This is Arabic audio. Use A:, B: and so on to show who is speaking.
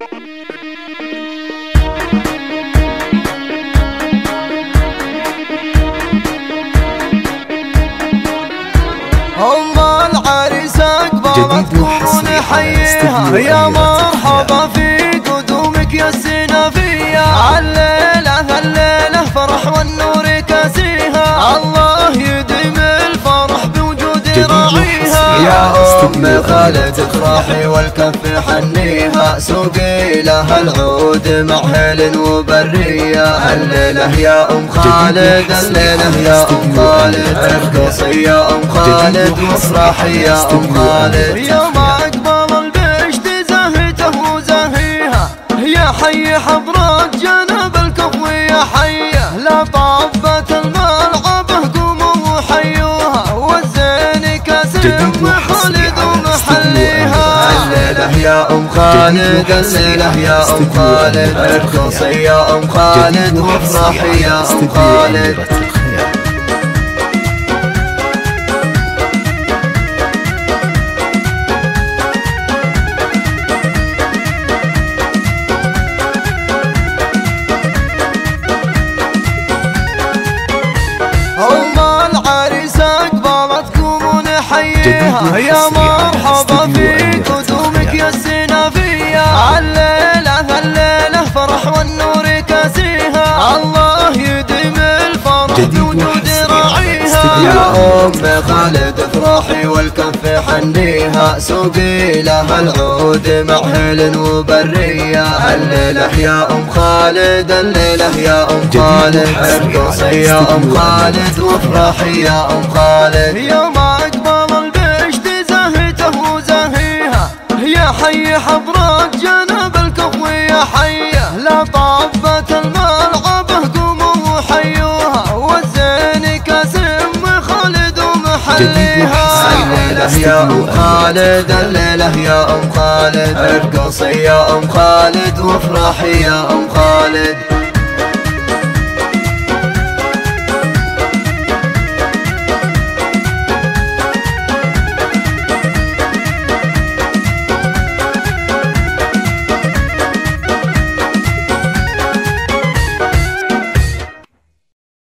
A: أم العريس أقبلتكم نحييها، يا مرحبا في قدومك يا السنافية. الليلة فرح والنور كاسيها، الله يديم الفرح بوجود راعيها. يا أم خالد افرحي والكف حنيها، سوقي لها العود مع هيل وبرية. الليلة يا أم خالد، الليلة يا أم خالد، ارقصي يا أم خالد وافرحي يا أم خالد. يا ما أقبل البشت زهته وزهيها، يا حي حضرة جنب الكفو يا حيه. لا طابت الملعبة قوموا وحيوها، والزين كاسم وخالد ومحليها. الليلة يا أم خالد، الليلة يا أم خالد، ارقصي يا أم خالد وافرحي يا أم خالد. يا مرحبا في قدومك يا السنافية. الليلة فرح والنور كاسيها، الله يديم الفرح بوجود راعيها. يا أم خالد افرحي والكف حنيها، سوقي لها العود مع هيل وبرية. الليلة يا أم خالد، الليلة يا أم خالد، ارقصي يا أم خالد وافرحي يا أم خالد. يا ما أقبل يا حي حضرة جنب الكفو يا حيه. لا طابت الملعبة قوموا وحيوها، والزين كاسم خالد ومحليها. الليلة يا أم خالد، الليلة يا أم خالد، ارقصي يا أم خالد وافرحي يا أم خالد.